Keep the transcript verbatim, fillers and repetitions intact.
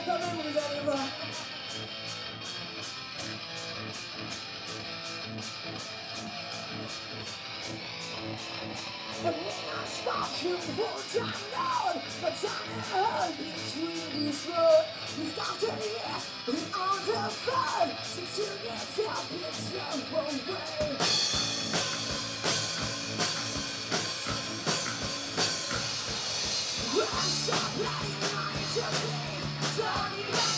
Come in with his anywhere. And when I stalk you full time road, my tiny heart between these roads. You start to hear the underfoot, since you get up, it's no way. I'm so bloody lying to me, don't even